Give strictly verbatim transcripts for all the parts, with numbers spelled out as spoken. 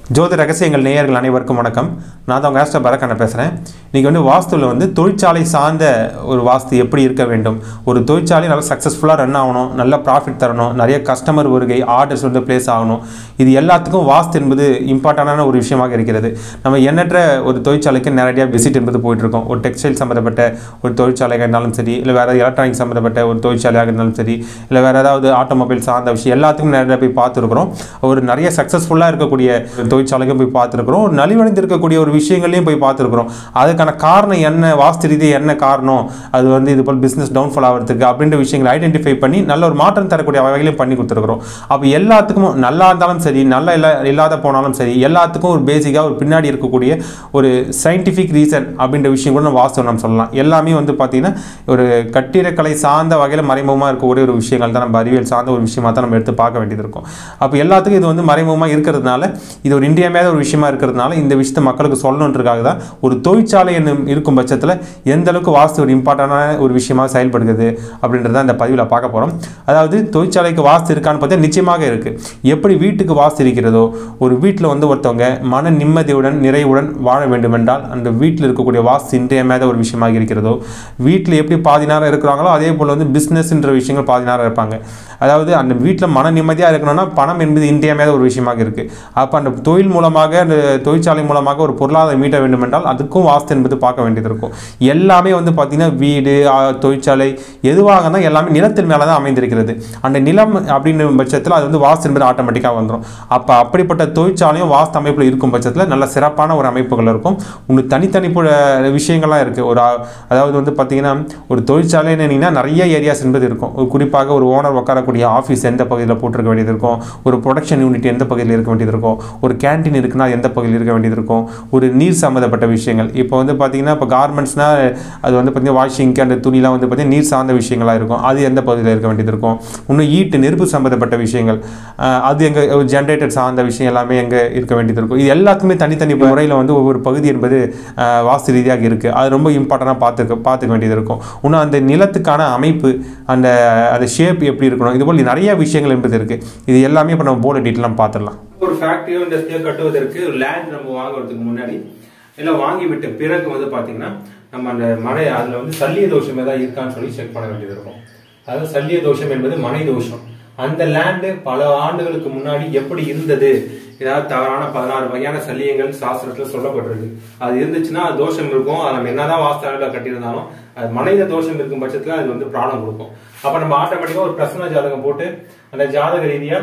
ஜோதி ரகசியங்கள் நேயர்கள் அனைவருக்கும் வணக்கம். நான் தான் உங்கள் ஆஸ்ட்ரோ பரக்கண்ண பேசுகிறேன். இன்றைக்கி வந்து வாஸ்துவில் வந்து தொழிற்சாலை சார்ந்த ஒரு வாஸ்து எப்படி இருக்க வேண்டும், ஒரு தொழிற்சாலை நல்லா சக்ஸஸ்ஃபுல்லாக ரன் ஆகணும், நல்ல ப்ராஃபிட் தரணும், நிறைய கஸ்டமர் வருகை ஆர்டர்ஸ் வந்து பிளேஸ் ஆகணும், இது எல்லாத்துக்கும் வாஸ்து என்பது இம்பார்ட்டண்டான ஒரு விஷயமாக இருக்கிறது. நம்ம எண்ணற்ற ஒரு தொழிற்சாலைக்கு நேரடியாக விசிட் என்பது போயிட்டுருக்கோம். ஒரு டெக்ஸ்டைல் சம்மந்தப்பட்ட ஒரு தொழிற்சாலையாக இருந்தாலும் சரி, இல்லை வேறு எலக்ட்ரானிக் சம்மந்தப்பட்ட ஒரு தொழிற்சாலையாக இருந்தாலும் சரி, இல்லை வேறு ஏதாவது ஆட்டோமொபைல் சார்ந்த விஷயம் எல்லாத்துக்கும் நேரடியாக போய் பார்த்துருக்குறோம். ஒரு நிறைய சக்ஸஸ்ஃபுல்லாக இருக்கக்கூடிய தொழிற்சாலைக்கும் போய் பார்த்துருக்குறோம். நலிவடைந்து இருக்கக்கூடிய ஒரு விஷயங்களையும் போய் பார்த்துருக்குறோம். அதுக்கான காரணம் என்ன, வாஸ்து ரீதியாக என்ன காரணம், அது வந்து இது போல் பிஸ்னஸ் டவுன்ஃபால் ஆகிறதுக்கு அப்படின்ற விஷயங்களை ஐடென்டிஃபை பண்ணி நல்ல ஒரு மாற்றம் தரக்கூடிய வகையிலையும் பண்ணி கொடுத்துருக்குறோம். அப்போ எல்லாத்துக்கும் நல்லா இருந்தாலும் சரி, நல்லா இல்லா இல்லாத போனாலும் சரி, எல்லாத்துக்கும் ஒரு பேசிக்காக ஒரு பின்னாடி இருக்கக்கூடிய ஒரு சயின்டிஃபிக் ரீசன் அப்படின்ற விஷயம் கூட நம்ம வாஸ்து நம்ம சொல்லலாம். எல்லாமே வந்து பார்த்திங்கன்னா ஒரு கட்டிடக்கலை சார்ந்த வகையில் மறைமுகமாக இருக்கக்கூடிய ஒரு விஷயங்கள் தான், நம்ம அறிவியல் சார்ந்த ஒரு விஷயமாக தான் நம்ம எடுத்து பார்க்க வேண்டியது இருக்கும். அப்போ எல்லாத்துக்கும் இது வந்து மறைமுகமாக இருக்கிறதுனால, இது ஒரு இன்றியமையாத ஒரு விஷயமா இருக்கிறதுனால இந்த விஷயத்தை மக்களுக்கு சொல்லணுன்றதுக்காக தான் ஒரு தொழிற்சாலை இருக்கும் பட்சத்தில் எந்த அளவுக்கு வாஸ்து ஒரு இம்பார்ட்டண்டான ஒரு விஷயமாக செயல்படுகிறது அப்படின்றத இந்த பதிவில் பார்க்க போகிறோம். அதாவது தொழிற்சாலைக்கு வாஸ்து இருக்கான்னு பார்த்தா நிச்சயமாக இருக்குது. எப்படி வீட்டுக்கு வாஸ்து இருக்கிறதோ, ஒரு வீட்டில் வந்து ஒருத்தவங்க மன நிம்மதியுடன் நிறைவுடன் வாழ வேண்டும் என்றால் அந்த வீட்டில் இருக்கக்கூடிய வாஸ்து இன்றியமையாத ஒரு விஷயமாக இருக்கிறதோ, வீட்டில் எப்படி பாதி நேரம் இருக்கிறாங்களோ அதே போல் வந்து பிஸ்னஸ்ன்ற விஷயங்கள் பாதி நேரம் இருப்பாங்க. அதாவது அந்த வீட்டில் மன நிம்மதியாக இருக்கணும்னா பணம் என்பது இன்றியமையாத ஒரு விஷயமாக இருக்குது. அப்போ அந்த தொழில் மூலமாக, அந்த தொழிற்சாலை மூலமாக ஒரு பொருளாதாரம் மீட்ட வேண்டும் என்றால் அதுக்கும் வாஸ்து என்பது பார்க்க வேண்டியது இருக்கும். எல்லாமே வந்து பார்த்திங்கன்னா வீடு, தொழிற்சாலை எதுவாக தான் எல்லாமே நிலத்தின் மேலே தான் அமைந்திருக்கிறது. அந்த நிலம் அப்படின்ற பட்சத்தில் அது வந்து வாஸ்து என்பது ஆட்டோமேட்டிக்காக வந்துடும். அப்போ அப்படிப்பட்ட தொழிற்சாலையும் வாஸ்து அமைப்பில் இருக்கும் பட்சத்தில் நல்ல சிறப்பான ஒரு அமைப்புகள் இருக்கும். உங்களுக்கு தனித்தனி விஷயங்கள்லாம் இருக்குது. ஒரு அதாவது வந்து பார்த்திங்கன்னா ஒரு தொழிற்சாலை என்னன்னா நிறைய ஏரியாஸ் என்பது இருக்கும். குறிப்பாக ஒரு ஓனர் உட்காரக்கூடிய ஆஃபீஸ் எந்த பகுதியில் போட்டிருக்க வேண்டியது இருக்கும், ஒரு ப்ரொடக்ஷன் யூனிட் எந்த பகுதியில் இருக்க வேண்டியது இருக்கும், ஒரு கேன்டீன் இருக்குன்னா எந்த பகுதியில் இருக்க வேண்டியது இருக்கும், ஒரு நீர் சம்மந்தப்பட்ட விஷயங்கள். இப்போ வந்து பார்த்திங்கன்னா இப்போ கார்மெண்ட்ஸ்னால் அது வந்து பார்த்திங்கன்னா வாஷிங்க்கு அந்த துணிலாம் வந்து பார்த்திங்கன்னா நீர் சார்ந்த விஷயங்களாக இருக்கும், அது எந்த பகுதியில் இருக்க வேண்டியது இருக்கும். இன்னும் ஈட்டு நெருப்பு சம்மந்தப்பட்ட விஷயங்கள், அது எங்கள் ஜென்ரேட்டர் சார்ந்த விஷயம் எல்லாமே எங்கே இருக்க வேண்டியது இருக்கும். இது எல்லாத்துக்குமே தனித்தனி முறையில் வந்து ஒவ்வொரு பகுதி என்பது வாஸ்து ரீதியாக இருக்குது. அது ரொம்ப இம்பார்ட்டண்டாக பார்த்துக்க பார்த்துக்க வேண்டியது இருக்கும். இன்னும் அந்த நிலத்துக்கான அமைப்பு, அந்த அந்த ஷேப் எப்படி இருக்கணும், இதுபோல் நிறைய விஷயங்கள் என்பது இருக்குது. இது எல்லாமே இப்போ நம்ம போர்டு டீட்டெயிலாம் பார்த்துடலாம். ஒரு ஃபேக்டரியோ இண்டஸ்ட்ரியோ கட்டுவதற்கு லேண்ட் நம்ம வாங்குறதுக்கு முன்னாடி இல்லை வாங்கி விட்ட பிறகு வந்து பார்த்தீங்கன்னா நம்ம அந்த மனை அதில் வந்து சல்லிய தோஷம் ஏதாவது இருக்கான்னு சொல்லி செக் பண்ண வேண்டியது இருக்கும். அதாவது சல்லிய தோஷம் என்பது மனை தோஷம். அந்த லேண்டு பல ஆண்டுகளுக்கு முன்னாடி எப்படி இருந்தது, ஏதாவது தவறான பதினாறு வகையான சல்லியங்கள் சாஸ்திரத்துல சொல்லப்பட்டிருக்கு. அது இருந்துச்சுன்னா அது தோஷம் இருக்கும். அது நம்ம என்னதான் வாஸ்து கட்டியிருந்தாலும் அது மனையில தோஷம் இருக்கும் பட்சத்துல அது வந்து ப்ராப்ளம் கொடுக்கும். அப்ப நம்ம ஆட்டோமேட்டிக்கா ஒரு பிரசன்ன ஜாதகம் போட்டு அந்த ஜாதக ரீதியா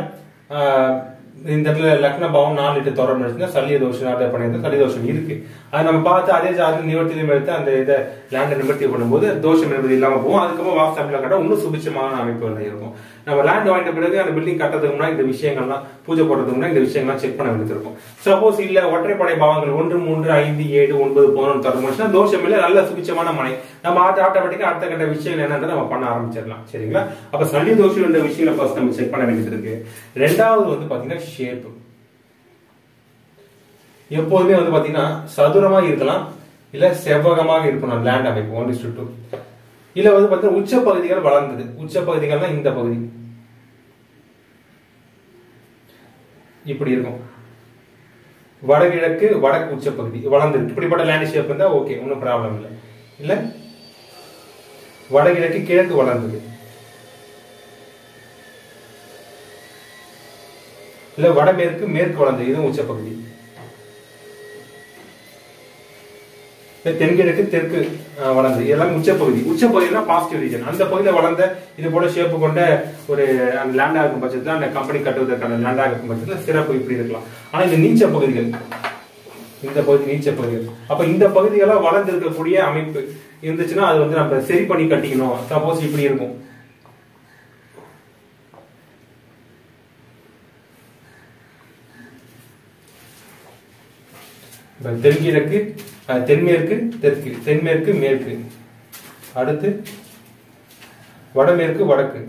இந்த இடத்துல லக்ன பவன் நாலு லிட்டர் தொடர்பு இருந்துச்சுன்னா சல்லிய தோஷம் ஆர்டர் பண்ணியிருந்தா சல்லிய தோஷம் இருக்கு. அதை நம்ம பார்த்து அதே ஜாதகம் நிவர்த்தி எடுத்து அந்த இதை லேண்டை நிவர்த்தி பண்ணும்போது தோஷம் என்பது இல்லாம போகும். அதுக்கப்புறம் வாஸ்து அமைப்புல கட்ட இன்னும் சுபிச்சமான அமைப்பு இருக்கும். நம்ம லேண்ட் வாங்கிட்ட பிறகு அந்த பில்டிங் கட்டுறதுக்கு முன்னாடி இந்த விஷயங்கள்லாம் பூஜை போடுறதுக்கு முன்னாடி இந்த விஷயங்கள்லாம் செக் பண்ண வேண்டியது இருக்கும். சப்போஸ் இல்ல ஒற்றைப்படை பாவங்கள் ஒன்று மூன்று ஐந்து ஏழு ஒன்பது பதினொன்று தொடர்புனா தோஷம் இல்லை, நல்ல சுபிச்சமான மனை. நம்ம ஆட்டோமேட்டிக்கா அடுத்த கட்ட விஷயங்கள் என்னன்றதை நம்ம பண்ண ஆரம்பிச்சிடலாம். சரிங்களா? அப்ப சல்லிய தோஷம் என்ற விஷயங்களை ஃபர்ஸ்ட் நம்ம செக் பண்ண வேண்டியது இருக்கு. ரெண்டாவது வந்து பாத்தீங்கன்னா ஷேப். எப்போதுமே வந்து பாத்தீங்கன்னா சதுரமா இருக்கலாம், இல்ல செவ்வகமாக இருக்கணும் லேண்ட் அமைப்பு. One is to two. இல்ல வந்து பாத்தீங்கன்னா உச்ச பகுதிகள் வளர்ந்தது. உச்ச பகுதிகள்னா இந்த பகுதி இப்படி இருக்கும். வடகிழக்கு வடக்கு உச்ச பகுதி வளர்ந்தது. இப்படிப்பட்ட லேண்ட் ஷேப் இருந்தா ஓகே, ஒன்னும் ப்ராப்ளம் இல்லை. இல்ல வடகிழக்கு கிழக்கு வளர்ந்தது, இல்ல வடமேற்கு மேற்கு வளர்ந்தது, இதுவும் உச்ச பகுதி. தென்கிழக்கு தெற்கு வளர்ந்தது, இதெல்லாம் உச்ச பகுதி. உச்ச பகுதினா பாசிட்டிவ் ரீஜன். அந்த பகுதியில் வளர்ந்த இது போல ஷேப்பு கொண்ட ஒரு அந்த லேண்டா இருக்கும் பட்சத்தில், அந்த கம்பெனி கட்டுவதற்கான லேண்டா இருக்கும் பட்சத்தில் சிறப்பு இப்படி இருக்கலாம். ஆனா இந்த நீச்ச பகுதிகள், இந்த பகுதி நீச்ச பகுதிகள், அப்ப இந்த பகுதிகளாக வளர்ந்து இருக்கக்கூடிய அமைப்பு இருந்துச்சுன்னா அது வந்து நம்ம சரி பண்ணி கட்டிக்கணும். சப்போஸ் இப்படி இருக்கும், தென்கிழக்கு தென்மேற்கு தெற்கு, தென்மேற்கு மேற்கு, அடுத்து வடமேற்கு வடக்கு,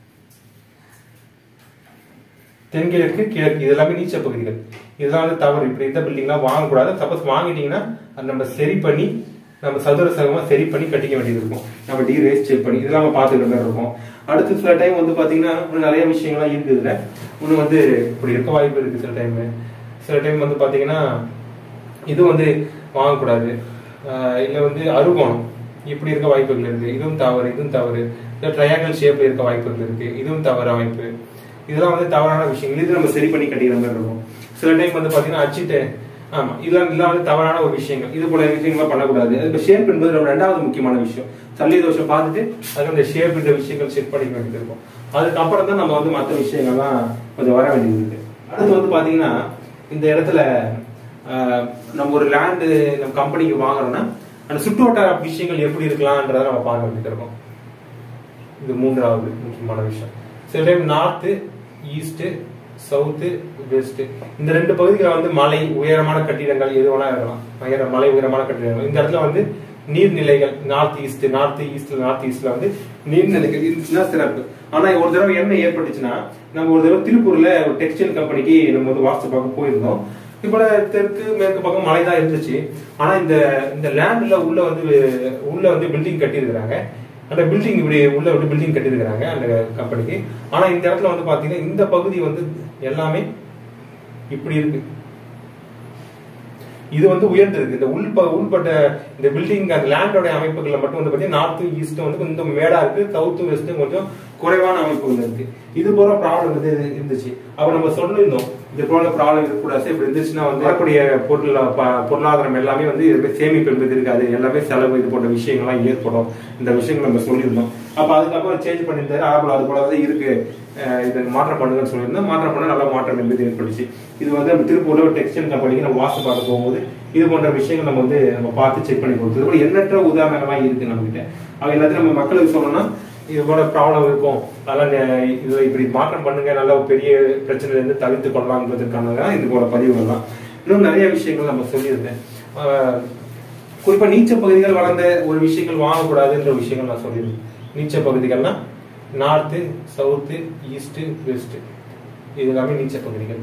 தென்கிழக்கு கிழக்கு, இது எல்லாமே நீச்ச பகுதிகள். இதெல்லாம் வந்து தவறு. இப்படி இந்த பில்டிங்லாம் வாங்கக்கூடாது. சப்போஸ் வாங்கிட்டீங்கன்னா அது நம்ம சரி பண்ணி நம்ம சதுர சகமா சரி பண்ணி கட்டிக்க வேண்டியது இருக்கும். நம்ம டி ரேஸ் செக் பண்ணி இதெல்லாம் நம்ம பார்த்துக்கிற மாதிரி இருக்கும். அடுத்து சில டைம் வந்து பாத்தீங்கன்னா இன்னும் நிறைய விஷயங்கள்லாம் இருக்குது. இதுல இன்னும் வந்து இப்படி இருக்க வாய்ப்பு இருக்கு. சில டைம் சில டைம் வந்து பாத்தீங்கன்னா இது வந்து வாங்கக்கூடாது, இல்லை வந்து அறுகோணம் இப்படி இருக்க வாய்ப்புகள் இருக்கு, இதுவும் தவறு, இதுவும் தவறு. இல்லை ட்ரையாங்கிள் ஷேப்ல இருக்க வாய்ப்புகள் இருக்கு, இதுவும் தவறு அமைப்பு. இதெல்லாம் வந்து தவறான விஷயங்கள். இது நம்ம சரி பண்ணி கட்டிக்கிற மாதிரி இருக்கும். சில டைம் வந்து பாத்தீங்கன்னா அச்சிட்டு ஆமா இதெல்லாம் இதெல்லாம் வந்து தவறான ஒரு விஷயங்கள். இது போல விஷயங்கள்லாம் பண்ணக்கூடாது. இப்போ ஷேப் என்பது நம்ம ரெண்டாவது முக்கியமான விஷயம். சல்லிய தோஷம் பார்த்துட்டு அதுக்கு அந்த ஷேப் என்ற விஷயங்கள் செக் பண்ணிக்க வேண்டியது இருக்கும். அதுக்கப்புறம் தான் நம்ம வந்து மற்ற விஷயங்கள்லாம் கொஞ்சம் வர வேண்டியது இருக்கு. அடுத்து வந்து பாத்தீங்கன்னா இந்த இடத்துல நம்ம ஒரு லேண்டு நம்ம கம்பெனிக்கு வாங்குறோம்னா அந்த சுற்றுவட்டார விஷயங்கள் எப்படி இருக்கலாம்ன்றத நம்ம பார்க்க வேண்டியது இருக்கும். இது மூன்றாவது முக்கியமான விஷயம். சில time north, east, south, west இந்த ரெண்டு பகுதிகளை வந்து மலை, உயரமான கட்டிடங்கள் எது வேணா இருக்கலாம். உயர மலை உயரமான கட்டிடங்கள். இந்த இடத்துல வந்து நீர்நிலைகள் நார்த் ஈஸ்ட் நார்த் ஈஸ்ட்ல நார்த் ஈஸ்ட்ல வந்து நீர்நிலைகள் இருந்துச்சுன்னா சிறப்பு. ஆனா ஒரு தடவை என்ன ஏற்பட்டுச்சுன்னா, நம்ம ஒரு தடவை திருப்பூர்ல ஒரு டெக்ஸ்டைல் கம்பெனிக்கு நம்ம வந்து வாஸ்து பார்க்க போயிருந்தோம். இப்ப தெற்கு மேற்கு பக்கம் மழை தான் இருந்துச்சு. ஆனா இந்த இந்த லேண்ட்ல உள்ள வந்து உள்ள வந்து பில்டிங் கட்டி இருக்கிறாங்க. அந்த பில்டிங் இப்படி உள்ள வந்து பில்டிங் கட்டி இருக்கிறாங்க அந்த கம்பெனிக்கு. ஆனா இந்த இடத்துல வந்து பாத்தீங்கன்னா இந்த பகுதி வந்து எல்லாமே இப்படி இருக்கு. இது வந்து உயர்ந்திருக்கு. இந்த உள் உள்பட்ட இந்த பில்டிங் அந்த லேண்டோட அமைப்புகள்ல மட்டும் வந்து பாத்தீங்கன்னா நார்த்து ஈஸ்ட் வந்து கொஞ்சம் மேடா இருக்கு, சவுத்து வெஸ்ட் கொஞ்சம் குறைவான அமைப்புகள் இருக்கு. இது போல ப்ராப்ளம் வந்து இருந்துச்சு. அப்ப நம்ம சொல்லியிருந்தோம் இது போல ப்ராப்ளம் இருக்கக்கூடாது. இப்படி இருந்துச்சுன்னா வந்து வரக்கூடிய பொருள் பொருளாதாரம் எல்லாமே வந்து சேமிப்பு என்பது இருக்காது, எல்லாமே செலவு இது போன்ற விஷயங்கள்லாம் ஏற்படும். இந்த விஷயங்கள் நம்ம சொல்லியிருந்தோம். அப்ப அதுக்கப்புறம் சேஞ்ச் பண்ணியிருந்தாரு. ஆப்பிள் அது போலதான் இருக்கு, இதை மாற்றம் பண்ணுங்கன்னு சொல்லியிருந்தோம். மாற்றம் பண்ண நல்ல மாற்றம் என்பது ஏற்பட்டுச்சு. இது வந்து நம்ம திருப்பூர்ல ஒரு டெக்ஸ்டைல் கம்பெனிக்கு நம்ம வாசு பார்க்க போகும்போது இது போன்ற விஷயங்கள் நம்ம வந்து நம்ம பார்த்து செக் பண்ணி கொடுத்தது கூட எண்ணற்ற உதாரணங்கள்லாம் இருக்கு நம்ம கிட்ட. அவங்க எல்லாத்தையும் நம்ம மக்களுக்கு சொல்லணும்னா இது போல ப்ராப்ளம் இருக்கும், அதெல்லாம் இது இப்படி மாற்றம் பண்ணுங்க, நல்ல பெரிய பிரச்சனைல இருந்து தவிர்த்து கொள்ளலாம்ன்றதுக்கான இது போல பதிவுகள்லாம். இன்னும் நிறைய விஷயங்கள் நம்ம சொல்லியிருந்தேன். குறிப்பா நீச்ச பகுதிகள் வளர்ந்த ஒரு விஷயங்கள் வாங்கக்கூடாதுன்ற விஷயங்கள் நான் சொல்லியிருந்தேன். நீச்ச பகுதிகள்னா நார்த்து, சவுத்து, ஈஸ்ட், வெஸ்ட் இது எல்லாமே நீச்ச பகுதிகள்.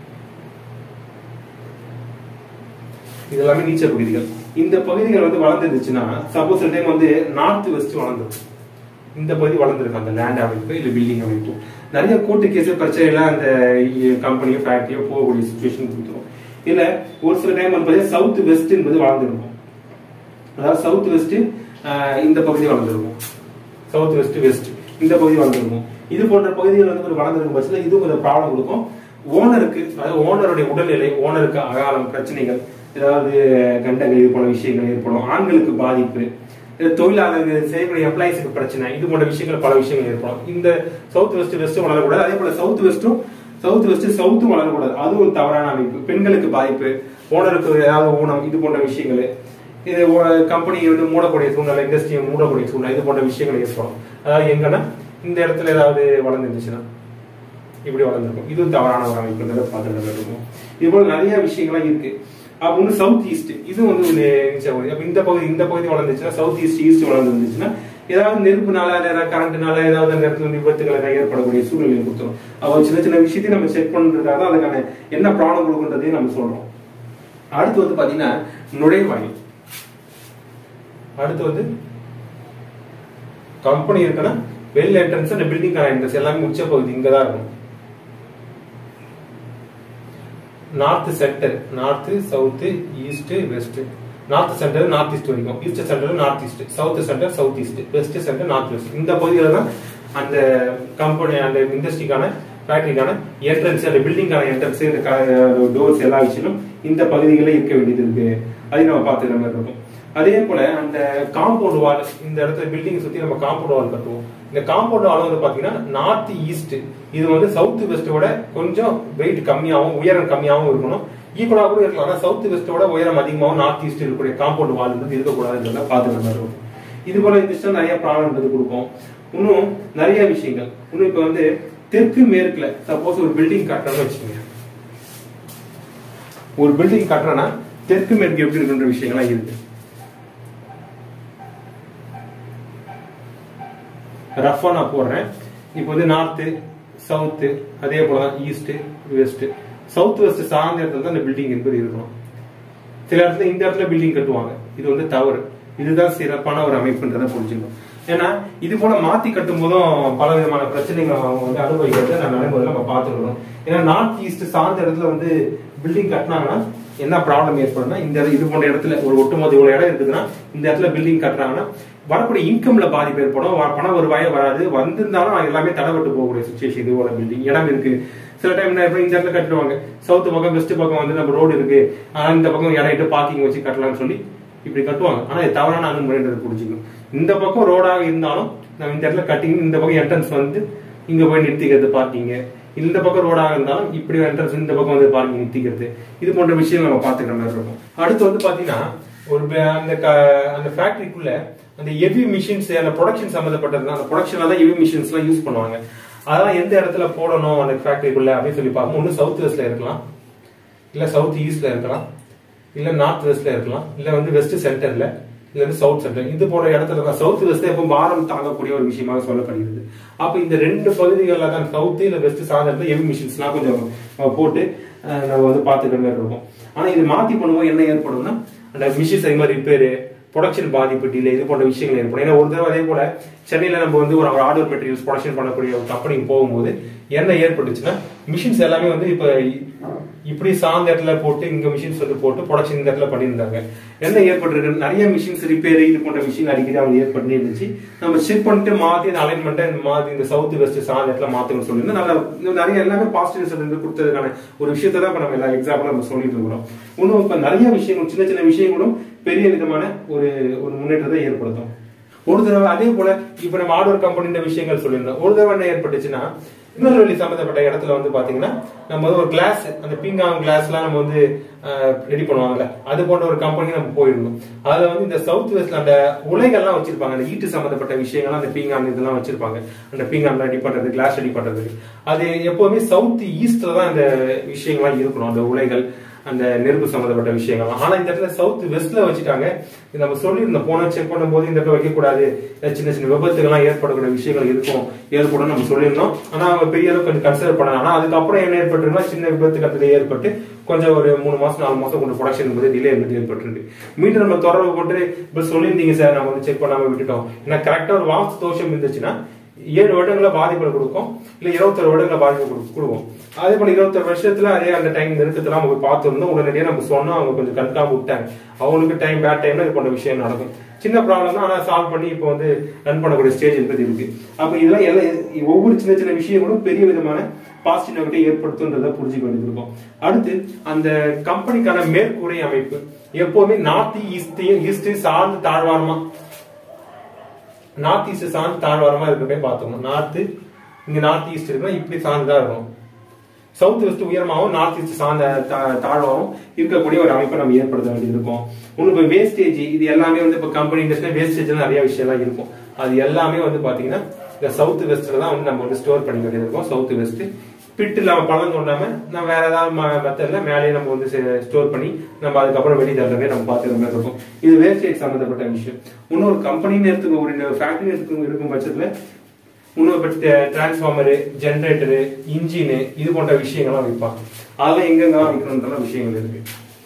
இது எல்லாமே நீச்ச பகுதிகள். இந்த பகுதிகள் வந்து வளர்ந்துருச்சுன்னா சப்போஸ் டைம் வந்து நார்த் வெஸ்ட் வளர்ந்துடும். இந்த பகுதி வளர்ந்துருக்கு அந்த லேண்ட் அமைப்பு இல்ல பில்டிங் அமைப்பு. நிறைய கோர்ட்டு கேஸ் பிரச்சனை எல்லாம் அந்த கம்பெனியோ ஃபேக்டரியோ போகக்கூடிய சிச்சுவேஷன் கொடுத்துரும். இல்ல ஒரு சில டைம் வந்து சவுத் வெஸ்ட் என்பது வளர்ந்துருக்கும். அதாவது சவுத் வெஸ்ட் இந்த பகுதி வளர்ந்துருக்கும், சவுத் வெஸ்ட் வெஸ்ட் இந்த பகுதி வளர்ந்துருக்கும். இது போன்ற பகுதிகள் வந்து ஒரு வளர்ந்துருக்கும் பட்சத்தில் இது கொஞ்சம் ப்ராப்ளம் கொடுக்கும். ஓனருக்கு, அதாவது ஓனருடைய உடல்நிலை, ஓனருக்கு அகாலம் பிரச்சனைகள், ஏதாவது கண்டங்கள் இது போல விஷயங்கள் ஏற்படும். ஆண்களுக்கு பாதிப்பு, தொழிலாளர்கள் செய்யக்கூடிய எம்ப்ளாயிஸுக்கு பிரச்சனை, இது போன்ற விஷயங்கள் பல விஷயங்கள் ஏற்படும். இந்த சவுத் வெஸ்ட் வெஸ்ட் வளரக்கூடாது. அதே போல சவுத் வெஸ்டும் சவுத் வெஸ்ட் சவுத்தும் வளரக்கூடாது. அது ஒரு தவறான அமைப்பு. பெண்களுக்கு பாதிப்பு, ஓனருக்கு ஏதாவது ஊனம், இது போன்ற விஷயங்கள், இது கம்பெனி வந்து மூடக்கூடிய சூழ்நிலை, இண்டஸ்ட்ரியை மூடக்கூடிய சூழ்நிலை, இது போன்ற விஷயங்கள் ஏற்படும். அதாவது எங்கன்னா இந்த இடத்துல ஏதாவது வளர்ந்துருந்துச்சுன்னா இப்படி வளர்ந்துருக்கும். இது தவறான ஒரு அமைப்புன்றதை பார்த்துட்டு இருக்கும். இது போல நிறைய விஷயங்கள்லாம் இருக்கு. அப்ப வந்து சவுத் ஈஸ்ட் இது வந்து அப்ப இந்த பகுதி இந்த பகுதி வளர்ந்துச்சுன்னா சவுத் ஈஸ்ட் ஈஸ்ட் வளர்ந்துருந்துச்சுன்னா ஏதாவது நெருப்புனால, ஏதாவது கரண்ட்னால, ஏதாவது அந்த இடத்துல விபத்துக்களை ஏற்படக்கூடிய சூழ்நிலை கொடுத்துரும். அப்போ சின்ன சின்ன விஷயத்தையும் நம்ம செக் பண்றதுக்காக தான் அதுக்கான என்ன ப்ராப்ளம் கொடுக்குன்றதையும் நம்ம சொல்றோம். அடுத்து வந்து பாத்தீங்கன்னா நுழைவாயில். அடுத்து வந்து கம்பெனி இருக்குன்னா வெல் என்ட்ரன்ஸ் அந்த பில்டிங்கான என்ட்ரன்ஸ் எல்லாமே உச்ச பகுதி இங்கதான் இருக்கும். North centre, north south east west. North centre north east வரைக்கும், east centre north east, south centre south east, west centre north west. இந்த பகுதியில தான் அந்த கம்பெனி அந்த இண்டஸ்ட்ரிக்கான ஃபேக்டரிக்கான என்ட்ரன்ஸ், அந்த பில்டிங்கான என்ட்ரன்ஸ், இந்த டோர்ஸ் எல்லா விஷயமும் இந்த பகுதிகளில் இருக்க வேண்டியது இருக்கு. அதையும் நம்ம பார்த்துக்கிற மாதிரி இருக்கும். அதே போல அந்த காம்பவுண்ட் வால், இந்த இடத்துல பில்டிங் சுத்தி நம்ம காம்பவுண்ட் வால் கட்டுவோம். இந்த காம்பவுண்ட் வால் வந்து பாத்தீங்கன்னா நார்த் ஈஸ்ட், இது வந்து சவுத் வெஸ்டோட கொஞ்சம் வெயிட் கம்மியாகவும் உயரம் கம்மியாகவும் இருக்கணும். ஈக்குவலா கூட இருக்கலாம். ஆனா சவுத் வெஸ்டோட உயரம் அதிகமாகவும் நார்த் ஈஸ்ட் இருக்கக்கூடிய காம்பவுண்ட் வால் வந்து இருக்கக்கூடாதுன்றத பாத்துக்கிற மாதிரி இருக்கும். இது போல இருந்துச்சுன்னா நிறைய ப்ராப்ளம் கொடுக்கும். இன்னும் நிறைய விஷயங்கள். இன்னும் இப்ப வந்து தெற்கு மேற்குல சப்போஸ் ஒரு பில்டிங் கட்டணும்னு வச்சுக்கோங்க. ஒரு பில்டிங் கட்டுறோம்னா தெற்கு மேற்கு எப்படி இருக்குன்ற விஷயங்கள்லாம் இருக்கு. ரஃபா நான் போடுறேன். இப்போ வந்து நார்த்து சவுத்து அதே போலதான் ஈஸ்ட் வெஸ்ட். சவுத் வெஸ்ட் சார்ந்த இடத்துல தான் இந்த பில்டிங் என்பது இருக்கணும். சில இடத்துல இந்த இடத்துல பில்டிங் கட்டுவாங்க, இது வந்து தவறு. இதுதான் சிறப்பான ஒரு அமைப்புன்றதை புரிஞ்சுக்கணும். ஏன்னா இது போல மாத்தி கட்டும் போதும் பல விதமான பிரச்சனைகள் அவங்க வந்து அனுபவிக்கிறத நான் நடைமுறையில் நம்ம பார்த்துக்கணும். ஏன்னா நார்த் ஈஸ்ட் சார்ந்த இடத்துல வந்து பில்டிங் கட்டினாங்கன்னா என்ன ப்ராப்ளம் ஏற்படும்னா, இந்த இது போன்ற இடத்துல ஒரு ஒட்டுமொத்த இவ்வளவு இடம் இருக்குதுன்னா இந்த இடத்துல பில்டிங் கட்டுறாங்கன்னா வரக்கூடிய இன்கம்ல பாதிப்பு ஏற்படும், பண வருவாயே வராது, வந்திருந்தாலும் எல்லாமே தடைபட்டு போகக்கூடிய சுச்சுவேஷன். இது போல பில்டிங் இடம் இருக்கு. சில டைம் என்ன இந்த இடத்துல கட்டுவாங்க, சவுத் பக்கம் வெஸ்ட் பக்கம் வந்து நம்ம ரோடு இருக்கு, ஆனா இந்த பக்கம் இடம் பார்க்கிங் வச்சு கட்டலாம்னு சொல்லி இப்படி கட்டுவாங்க. ஆனா இது தவறான அணுகுமுறைன்றது புரிஞ்சுக்கணும். இந்த பக்கம் ரோடாக இருந்தாலும் நம்ம இந்த இடத்துல கட்டிங், இந்த பக்கம் என்ட்ரன்ஸ் வந்து இங்க போய் நிறுத்திக்கிறது பார்க்கிங்க, இந்த பக்கம் ரோடாக இருந்தாலும் இப்படி என்ட்ரன்ஸ் இந்த பக்கம் வந்து பார்க்கிங் நிறுத்திக்கிறது, இது போன்ற விஷயம் நம்ம பாத்துக்கிற மாதிரி இருக்கும். அடுத்து வந்து பாத்தீங்கன்னா ஒரு அந்த அந்த ஃபேக்டரிக்குள்ள அந்த ஹெவி மிஷின்ஸ், அந்த ப்ரொடக்ஷன் சம்பந்தப்பட்டது, அந்த ப்ரொடக்ஷன்ல தான் ஹெவி மிஷின்ஸ் எல்லாம் யூஸ் பண்ணுவாங்க. அதெல்லாம் எந்த இடத்துல போடணும் அந்த ஃபேக்டரிக்குள்ள அப்படின்னு சொல்லி பார்ப்போம். ஒன்னு சவுத் வெஸ்ட்ல இருக்கலாம், இல்ல சவுத் ஈஸ்ட்ல இருக்கலாம், இல்ல நார்த் வெஸ்ட்ல இருக்கலாம், இல்ல வந்து வெஸ்ட் சென்டர்ல, இல்ல வந்து சவுத் சென்டர். இது போன்ற இடத்துல தான் சவுத் வெஸ்ட் எப்போ பாரம் தாங்கக்கூடிய ஒரு விஷயமாக சொல்லப்படுகிறது. அப்ப இந்த ரெண்டு பகுதிகளில் தான் சவுத் இல்ல வெஸ்ட் சாதனத்துல ஹெவி மிஷின்ஸ் எல்லாம் கொஞ்சம் போட்டு நம்ம வந்து பாத்துக்கிற மாதிரி இருக்கும். ஆனா இது மாத்தி பண்ணுவோம் என்ன ஏற்படும்னா, அந்த மிஷின்ஸ் அதே மாதிரி ரிப்பேரு, ப்ரொடக்ஷன் பாதிப்பு, டிலே, இது போன்ற விஷயங்கள் ஏற்படும். ஏன்னா ஒரு தடவை அதே போல சென்னையில நம்ம வந்து ஒரு ஹார்ட்வேர் மெட்டீரியல்ஸ் ப்ரொடக்ஷன் பண்ணக்கூடிய ஒரு கம்பெனிக்கு போகும்போது என்ன ஏற்பட்டுச்சுன்னா, மிஷின்ஸ் எல்லாமே வந்து இப்ப இப்படி சார்ந்த இடத்துல போட்டு இங்க மிஷின்ஸ் வந்து போட்டு ப்ரொடக்ஷன் இந்த இடத்துல பண்ணியிருந்தாங்க. என்ன ஏற்பட்டிருக்கு, நிறைய மிஷின்ஸ் ரிப்பேர் இது போன்ற விஷயம் அடிக்கடி அவங்க ஏற்பட்டு இருந்துச்சு. நம்ம செக் பண்ணிட்டு மாத்தி அந்த அலைன்மெண்ட்டை மாத்தி இந்த சவுத் வெஸ்ட் சார்ந்த இடத்துல மாத்தணும்னு சொல்லியிருந்தோம். நல்லா நிறைய எல்லாமே பாசிட்டிவ் ரிசல்ட் கொடுத்ததுக்கான ஒரு விஷயத்தை தான் நம்ம எல்லா எக்ஸாம்பிள் நம்ம சொல்லிட்டு இருக்கிறோம். இன்னும் இப்ப நிறைய விஷயங்கள், சின்ன சின்ன விஷயங்களும் பெரிய விதமான ஒரு ஒரு முன்னேற்றத்தை ஏற்படுத்தும். ஒரு தடவை அதே போல இப்ப நம்ம ஹார்ட்வேர் கம்பெனி விஷயங்கள் சொல்லியிருந்தோம். ஒரு தடவை என்ன ஏற்பட்டுச்சுன்னா, திருநெல்வேலி சம்பந்தப்பட்ட இடத்துல வந்து பாத்தீங்கன்னா நம்ம வந்து ஒரு கிளாஸ், அந்த பீங்காங் கிளாஸ் எல்லாம் நம்ம வந்து ரெடி பண்ணுவாங்கல்ல, அது போன்ற ஒரு கம்பெனி நம்ம போயிருந்தோம். அதுல வந்து இந்த சவுத் வெஸ்ட்ல அந்த உலைகள்லாம் வச்சிருப்பாங்க, அந்த ஈட்டு சம்பந்தப்பட்ட விஷயங்கள்லாம் அந்த பீங்கான் இதெல்லாம் வச்சிருப்பாங்க. அந்த பீங்கான் ரெடி பண்றது, கிளாஸ் ரெடி பண்றது, அது எப்பவுமே சவுத் ஈஸ்ட்ல தான் அந்த விஷயங்கள்லாம் இருக்கணும், அந்த உலைகள், அந்த நெருப்பு சம்பந்தப்பட்ட விஷயங்கள். ஆனா இந்த இடத்துல சவுத் வெஸ்ட்ல வச்சுட்டாங்க. நம்ம சொல்லியிருந்தோம், போன செக் பண்ணும் போது இந்த இடத்துல வைக்க கூடாது, சின்ன சின்ன விபத்துகள்லாம் ஏற்படக்கூடிய விஷயங்கள் இருக்கும் ஏற்படும் நம்ம சொல்லியிருந்தோம். ஆனா அவங்க பெரிய அளவுக்கு கொஞ்சம் கன்சிடர் பண்ணாங்க. ஆனா அதுக்கப்புறம் என்ன ஏற்பட்டுருக்குன்னா, சின்ன விபத்து கட்டத்துல ஏற்பட்டு கொஞ்சம் ஒரு மூணு மாசம் நாலு மாசம் கொஞ்சம் ப்ரொடக்ஷன் என்பது டிலே என்பது ஏற்பட்டிருக்கு. மீண்டும் நம்ம தொடர்பு போட்டு இப்ப சொல்லியிருந்தீங்க சார், நம்ம வந்து செக் பண்ணாம விட்டுட்டோம். ஏன்னா கரெக்டா ஒரு வாஸ்து தோஷம் இருந்துச்சுன்னா ஏழு வருடங்கள பாதிப்புகளை கொடுக்கும், இல்ல இருபத்தொரு வருடங்கள பாதிப்பு கொடுக்கும். அதே போல இருபத்தொரு வருஷத்துல அதே அந்த டைம் நெருக்கத்துல நம்ம பார்த்துருந்தோம். உடனடியாக நம்ம சொன்னோம், அவங்க கொஞ்சம் கண்காம விட்டாங்க. அவங்களுக்கு டைம் பேட் டைம்ல இது போன்ற விஷயம் நடக்கும். சின்ன ப்ராப்ளம் தான், ஆனா சால்வ் பண்ணி இப்போ வந்து ரன் பண்ணக்கூடிய ஸ்டேஜ் என்பது இருக்கு. அப்ப இதெல்லாம் எல்லாம் ஒவ்வொரு சின்ன சின்ன விஷயங்களும் பெரிய விதமான பாசிட்டிவ் நெகட்டிவ் ஏற்படுத்துன்றதை புரிஞ்சுக்க வேண்டியிருக்கும். அடுத்து அந்த கம்பெனிக்கான மேற்கூரை அமைப்பு எப்பவுமே நார்த் ஈஸ்ட் ஈஸ்ட் சார்ந்து தாழ்வாரமா, நார்த் ஈஸ்ட் சார்ந்து தாழ்வாரமா இருக்கிறதே பார்த்துக்கணும். நார்த் இங்க நார்த் ஈஸ்ட் இருக்குன்னா இப்படி சார்ந்துதான் இருக்கும். சவுத் வெஸ்ட் உயரமாகவும் நார்த் ஈஸ்ட் சார்ந்த தாழ்வாகவும் இருக்கக்கூடிய ஒரு அமைப்பை நம்ம ஏற்படுத்த வேண்டியது இருக்கும். உங்களுக்கு வேஸ்டேஜ் இது எல்லாமே வந்து இப்போ கம்பெனி இண்டஸ்ட்ரியில வேஸ்டேஜ் நிறைய விஷயம்லாம் இருக்கும். அது எல்லாமே வந்து பாத்தீங்கன்னா இந்த சவுத் வெஸ்ட்ல தான் வந்து நம்ம வந்து ஸ்டோர் பண்ணிக்க வேண்டியது இருக்கும். சவுத் வெஸ்ட் பிட்டு இல்லாம பழம் தோண்டாம நம்ம வேற ஏதாவது மெத்தட்ல மேலேயே நம்ம வந்து ஸ்டோர் பண்ணி நம்ம அதுக்கப்புறம் வெளியே தள்ளுறதே நம்ம பார்த்துக்கிற மாதிரி இருக்கும். இது வேஸ்டேஜ் சம்பந்தப்பட்ட விஷயம். இன்னொரு கம்பெனின்னு எடுத்துக்க, ஒரு ஃபேக்டரி எடுத்துக்க இருக்கும் பட்சத்துல இன்னொரு டிரான்ஸ்ஃபார்மரு, ஜென்ரேட்டரு, இன்ஜினு இது போன்ற விஷயங்கள்லாம் வைப்பாங்க. அதெல்லாம் எங்கெங்கெல்லாம் வைக்கணும்ன்ற விஷயங்கள் இருக்கு.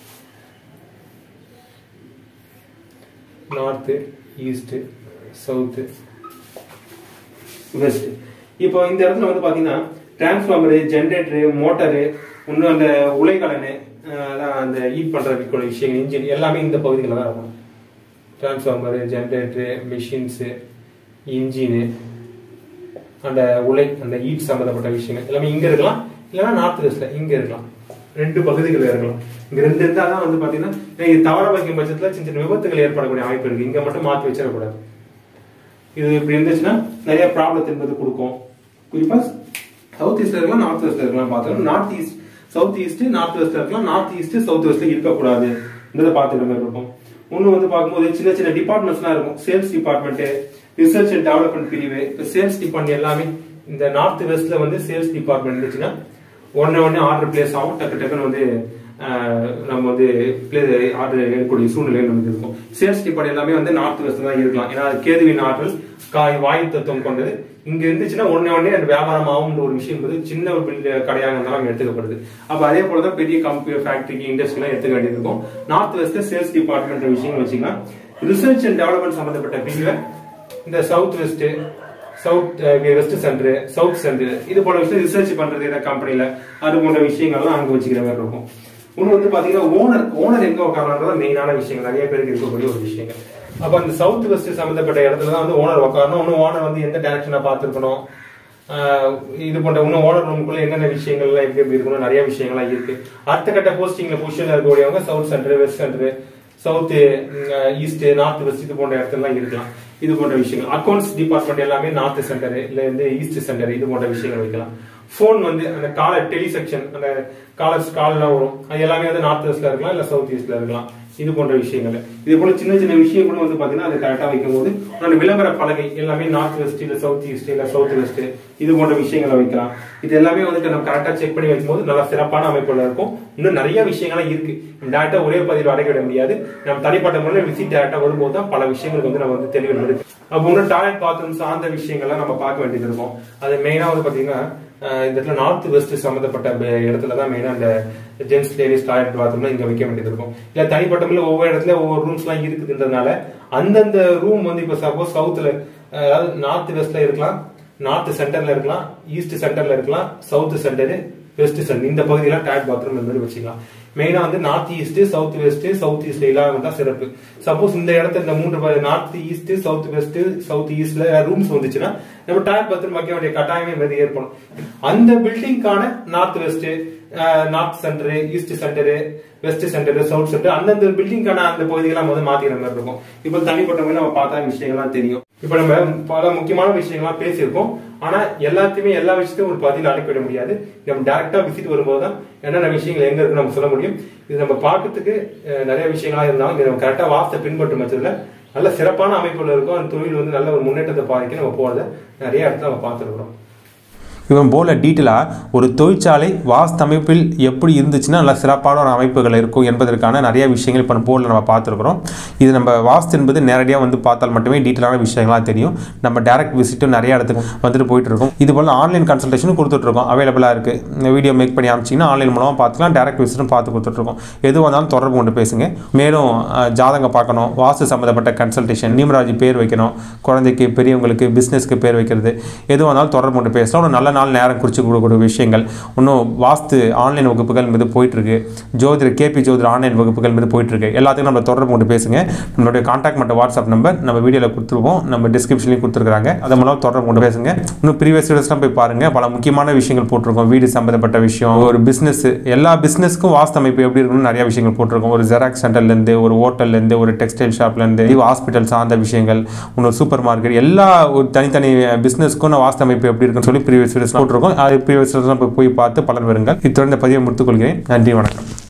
North, east, south, west. இப்போ இந்த இடத்துல வந்து பாத்தீங்கன்னா டிரான்ஸ்ஃபார்மரு, ஜென்ரேட்டரு, மோட்டரு, இன்னும் அந்த உலைக்கலனு, அந்த ஹீட் பண்ற விஷயங்கள், இன்ஜின் எல்லாமே இந்த பகுதிகளில் தான் இருக்கும். டிரான்ஸ்ஃபார்மரு, ஜென்ரேட்டரு, மிஷின்ஸு, இன்ஜினு, அந்த உலை, அந்த ஹீட் சம்பந்தப்பட்ட விஷயங்கள் எல்லாமே இங்க இருக்கலாம், இல்லைன்னா நார்த் வெஸ்ட்ல இங்க இருக்கலாம். ரெண்டு பகுதிகள் இருக்கலாம். இங்க ரெண்டு இருந்தா தான் வந்து பாத்தீங்கன்னா இது தவற வைக்கும் பட்சத்துல சின்ன சின்ன விபத்துகள் ஏற்படக்கூடிய அமைப்பு இருக்கு. இங்க மட்டும் மாற்றி வச்சிடக்கூடாது. இது இப்படி இருந்துச்சுன்னா நிறைய ப்ராப்ளம் என்பது கொடுக்கும். குறிப்பா சவுத் ஈஸ்ட்ல இருக்கலாம், நார்த் வெஸ்ட்ல இருக்கலாம். பாத்துக்கணும், north east south east north வெஸ்ட்ல இருக்கலாம், நார்த் ஈஸ்ட் சவுத் வெஸ்ட்ல இருக்கக்கூடாது. இந்த பாத்துக்கிற மாதிரி இருக்கும். ஒண்ணு வந்து பார்க்கும்போது சின்ன சின்ன டிபார்ட்மெண்ட்ஸ் எல்லாம் இருக்கும். Sales department, research and development பிரிவு. சேல்ஸ் டிபார்ட்மெண்ட் எல்லாமே இந்த நார்த் வெஸ்ட்ல வந்து சேல்ஸ் டிபார்ட்மெண்ட் இருந்துச்சுன்னா ஒன்னு ஒன்னு ஆர்டர் பிளேஸ் ஆகும். டக்கு டக்குன்னு வந்து நம்ம வந்து ஆர்டர் எடுக்கக்கூடிய சூழ்நிலை நமக்கு இருக்கும். சேல்ஸ் டிபார்ட்மெண்ட் எல்லாமே வந்து நார்த் வெஸ்ட் தான் இருக்கலாம். ஏன்னா கேதுவின் ஆற்றல் காய் வாயு தத்துவம் கொண்டது. இங்க இருந்துச்சுன்னா உடனே உடனே அந்த வியாபாரம் ஆகும் ஒரு விஷயம் என்பது சின்ன ஒரு கடையாக இருந்தாலும் எடுத்துக்கப்படுது. அப்ப அதே போலதான் பெரிய கம்பெனி, ஃபேக்டரிக்கு, இண்டஸ்ட்ரி எல்லாம் எடுத்துக்க வேண்டியது இருக்கும். நார்த் வெஸ்ட் சேல்ஸ் டிபார்ட்மெண்ட் விஷயங்கள் வச்சுக்கலாம். ரிசர்ச் அண்ட் டெவலப்மெண்ட் சம்பந்தப்பட்ட பிரிவை இந்த south west, south west centre, south centre இது போல விஷயம் ரிசர்ச் பண்றது இந்த கம்பெனில அது போன்ற விஷயங்கள்லாம் அங்க வச்சுக்கிற மாதிரி இருக்கும். இன்னும் வந்து பாத்தீங்கன்னா ஓனர் ஓனர் எங்க உட்காரன்றத மெயினான விஷயங்கள் நிறைய பேருக்கு இருக்கக்கூடிய ஒரு விஷயங்கள். அப்ப அந்த சவுத் வெஸ்ட் சம்பந்தப்பட்ட இடத்துல தான் வந்து ஓனர் உட்காரணும். இன்னும் ஓனர் வந்து எந்த டைரக்ஷனா பார்த்துருக்கணும், இது போன்ற இன்னும் ஓனர் ரூமுக்குள்ள என்னென்ன விஷயங்கள்லாம் எப்படி எப்படி இருக்கணும், நிறைய விஷயங்கள்லாம் இருக்கு. அடுத்த கட்ட போஸ்டிங்ல பொசிஷன்ல இருக்கக்கூடியவங்க south centre, west centre, south east, north west இது போன்ற இடத்துல இருக்கலாம். இது போன்ற விஷயங்கள் அக்கௌண்ட்ஸ் டிபார்ட்மெண்ட் எல்லாமே நார்த் சென்டர் இல்ல வந்து ஈஸ்ட் சென்டர் இது போன்ற விஷயங்கள் வைக்கலாம். போன் வந்து அந்த காலர் டெலி செக்ஷன் அந்த காலர்ஸ் கால்லாம் வரும் அது எல்லாமே வந்து நார்த் வெஸ்ட்ல இருக்கலாம் இல்ல சவுத் ஈஸ்ட்ல இருக்கலாம். இது போன்ற விஷயங்கள் இது போல சின்ன சின்ன விஷயம் கூட வந்து பாத்தீங்கன்னா அது கரெக்டா வைக்கும் போது உன்னோட விளம்பர பலகை எல்லாமே நார்த் வெஸ்ட் இல்ல சவுத் ஈஸ்ட் இல்ல சவுத் வெஸ்ட் இது போன்ற விஷயங்களை வைக்கலாம். இது எல்லாமே வந்துட்டு நம்ம கரெக்டா செக் பண்ணி வைக்கும்போது நல்லா சிறப்பான அமைப்புல இருக்கும். இன்னும் நிறைய விஷயங்கள்லாம் இருக்கு. டேரக்டா ஒரே பதிவில் அடைக்க முடியாது. நம்ம தனிப்பட்ட முறையில் விசிட் டேரக்டா வரும்போது தான் பல விஷயங்களுக்கு வந்து நம்ம வந்து தெளிவு இருக்கு. அப்போ இன்னும் டாய்லெட் பாத்ரூம் சார்ந்த விஷயங்கள்லாம் நம்ம பார்க்க வேண்டியது இருக்கும். அது மெயினா வந்து பாத்தீங்கன்னா இந்த இடத்துல நார்த் வெஸ்ட் சம்பந்தப்பட்ட இடத்துலதான் மெயினா இந்த ஜென்ஸ் லேடிஸ் டாய்லெட் பாத்ரூம்லாம் இங்க வைக்க வேண்டியது இருக்கும். இல்ல தனிப்பட்ட முறையில் ஒவ்வொரு இடத்துல ஒவ்வொரு ரூம்ஸ் எல்லாம் இருக்குதுன்றதுனால அந்தந்த ரூம் வந்து இப்ப சப்போஸ் சவுத்ல அதாவது நார்த் வெஸ்ட்ல இருக்கலாம், நார்த் சென்டர்ல இருக்கலாம், ஈஸ்ட் சென்டர்ல இருக்கலாம், சவுத் சென்டர், வெஸ்ட் சென்டர் இந்த பகுதியெல்லாம் டாய்லெட் பாத்ரூம் இந்த மாதிரி வச்சுக்கலாம். மெயினா வந்து north east, south west, south east இல்லாம தான் சிறப்பு. சப்போஸ் இந்த இடத்துல இந்த மூன்று north east, south west, south ஈஸ்ட்ல ரூம்ஸ் வந்துச்சுன்னா நம்ம டாய்லெட் பாத்ரூம் வைக்க வேண்டிய கட்டாயமே ஏற்படும். அந்த பில்டிங்கான north west, north centre, east centre, west centre, south centre அந்தந்த பில்டிங்கான அந்த பகுதிகளாம் வந்து மாத்திக்கிற மாதிரி இருக்கும். இப்ப தனிப்பட்ட மாதிரி நம்ம பார்த்தா விஷயங்கள்லாம் தெரியும். இப்ப நம்ம பல முக்கியமான விஷயங்கள்லாம் பேசியிருக்கோம். ஆனா எல்லாத்தையுமே எல்லா விஷயத்தையும் ஒரு பதில் அனுப்பிவிட முடியாது. நம்ம டைரக்டா விசிட் வரும்போது தான் என்னென்ன விஷயங்கள் எங்க இருக்குன்னு நம்ம சொல்ல முடியும். இது நம்ம பார்க்கறதுக்கு நிறைய விஷயங்களா இருந்தாலும் நம்ம கரெக்டா வாஸ்தை பின்பற்றும் பட்சத்துல நல்ல சிறப்பான அமைப்புல இருக்கும். அந்த தொழில் வந்து நல்ல ஒரு முன்னேற்றத்தை பாதிக்க நம்ம போறத நிறைய இடத்துல நம்ம பார்த்துருக்கிறோம். இவன் போல டீட்டெயிலாக ஒரு தொழிற்சாலை வாஸ்து அமைப்பில் எப்படி இருந்துச்சுன்னா நல்லா சிறப்பான ஒரு அமைப்புகள் இருக்கும் என்பதற்கான நிறைய விஷயங்கள் இப்போ போர்டில் நம்ம பார்த்துருக்குறோம். இது நம்ம வாஸ்து என்பது நேரடியாக வந்து பார்த்தால் மட்டுமே டீட்டெயிலான விஷயங்களாக தெரியும். நம்ம டேரக்ட் விசிட்டும் நிறைய இடத்துக்கு வந்துட்டு போயிட்டு இருக்கோம். இது போல் ஆன்லைன் கன்சல்டேஷனும் கொடுத்துட்ருக்கோம், அவைலபிளாக இருக்குது. இந்த வீடியோ மேக் பண்ணி அமைச்சிங்கன்னா ஆன்லைன் மூலமாக பார்த்துக்கலாம். டேரக்ட் விசிட்டும் பார்த்து கொடுத்துட்ருக்கோம். எது வந்தாலும் தொடர்பு கொண்டு பேசுங்க. மேலும் ஜாதகம் பார்க்கணும், வாஸ்து சம்மந்தப்பட்ட கன்சல்டேஷன், நியூமராஜி பேர் வைக்கணும், குழந்தைக்கு பெரியவங்களுக்கு பிஸ்னஸ்க்கு பேர் வைக்கிறது, எது வந்தாலும் தொடர்பு கொண்டு பேசலாம். ஒரு நல்ல நாள் நேரம் குறித்து கொடுக்கக்கூடிய விஷயங்கள் இன்னும் வாஸ்து ஆன்லைன் வகுப்புகள் மீது போயிட்டுருக்கு. ஜோதிடர் கேபி ஜோதிடர் ஆன்லைன் வகுப்புகள் மீது போயிட்டுருக்கு. எல்லாத்துக்கும் நம்ம தொடர்பு கொண்டு பேசுங்க. நம்மளுடைய கான்டாக்ட் மற்றும் வாட்ஸ்அப் நம்பர் நம்ம வீடியோவில் கொடுத்துருவோம், நம்ம டிஸ்கிரிப்ஷன்லையும் கொடுத்துருக்காங்க. அது மூலம் தொடர்பு கொண்டு பேசுங்க. இன்னும் ப்ரீவியஸ் வீடியோஸ்லாம் போய் பாருங்கள். பல முக்கியமான விஷயங்கள் போட்டிருக்கோம். வீடு சம்மந்தப்பட்ட விஷயம், ஒரு பிஸ்னஸ், எல்லா பிஸ்னஸ்க்கும் வாஸ்து அமைப்பு எப்படி இருக்கணும்னு நிறைய விஷயங்கள் போட்டிருக்கோம். ஒரு ஜெராக்ஸ் சென்டர்லேருந்து, ஒரு ஹோட்டல்லேருந்து, ஒரு டெக்ஸ்டைல் ஷாப்லேருந்து, ஹாஸ்பிட்டல் சார்ந்த விஷயங்கள், இன்னொரு சூப்பர் மார்க்கெட், எல்லா ஒரு தனித்தனி பிஸ்னஸ்க்கும் வாஸ்து அமைப்பு எப்படி இருக்குன்னு சொல்லி ப்ரீவியஸ் வீடியோஸ் போட்டிருக்கோம். அது ப்ரீவியஸ் போய் பார்த்து பலன் வருங்கள். இத்துடன் இந்த பதிவை முடித்துக் கொள்கிறேன். நன்றி, வணக்கம்.